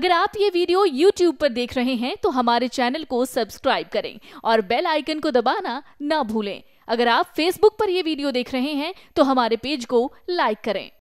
अगर आप ये वीडियो YouTube पर देख रहे हैं तो हमारे चैनल को सब्सक्राइब करें और बेल आइकन को दबाना ना भूलें। अगर आप Facebook पर ये वीडियो देख रहे हैं तो हमारे पेज को लाइक करें।